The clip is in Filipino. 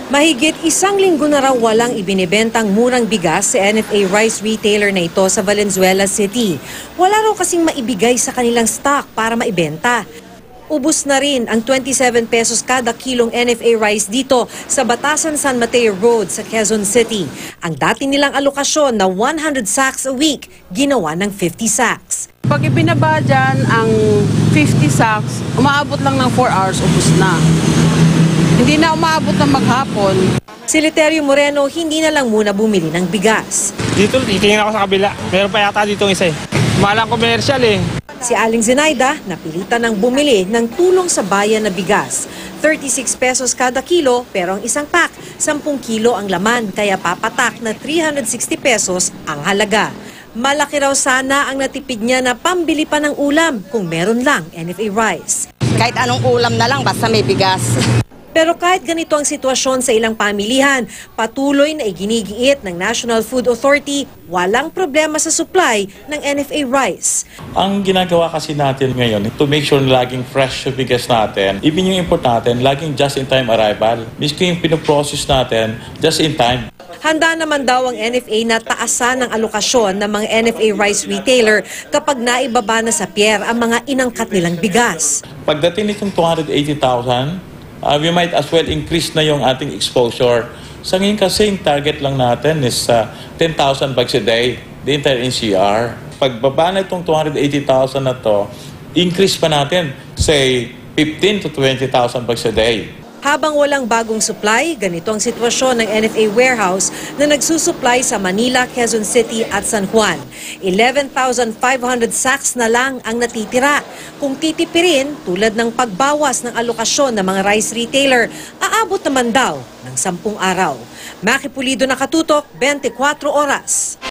Mahigit isang linggo na raw walang ibinibentang murang bigas sa NFA rice retailer na ito sa Valenzuela City. Wala raw kasing maibigay sa kanilang stock para maibenta. Ubus na rin ang 27 pesos kada kilong NFA rice dito sa Batasan San Mateo Road sa Quezon City. Ang dati nilang alokasyon na 100 sacks a week, ginawa ng 50 sacks. Pag ibinaba dyan ang 50 sacks, umaabot lang ng 4 hours, ubus na. Hindi na umaabot ng maghapon. Si Literio Moreno hindi na lang muna bumili ng bigas. Dito, titingin ako sa kabila. Meron pa yata dito isa eh. Malang komersyal eh. Si Aling Zenaida napilitan ng bumili ng tulong sa bayan na bigas. 36 pesos kada kilo pero ang isang pack, 10 kilo ang laman kaya papatak na 360 pesos ang halaga. Malaki raw sana ang natipid niya na pambili pa ng ulam kung meron lang NFA rice. Kahit anong ulam na lang basta may bigas. Pero kahit ganito ang sitwasyon sa ilang pamilihan, patuloy na iginigiit ng National Food Authority, walang problema sa supply ng NFA rice. Ang ginagawa kasi natin ngayon, to make sure na laging fresh yung bigas natin, even yung import natin, laging just-in-time arrival. Miski yung pinoprocess natin, just-in-time. Handa naman daw ang NFA na taasan ng alokasyon ng mga NFA rice retailer kapag naibaba na sa pier ang mga inangkat nilang bigas. Pagdating nitong 280,000, we might as well increase na yung ating exposure. Sa ngayon kasi yung target lang natin is 10,000 bags a day, the entire NCR. Pagbaba na itong 280,000 na to, increase pa natin, say 15 to 20,000 bags a day. Habang walang bagong supply, ganito ang sitwasyon ng NFA warehouse na nagsusupply sa Manila, Quezon City at San Juan. 11,500 sacks na lang ang natitira. Kung titipirin, tulad ng pagbawas ng alokasyon ng mga rice retailer, aabot naman daw ng 10 araw. Maki Pulido, Nakatutok, 24 Oras.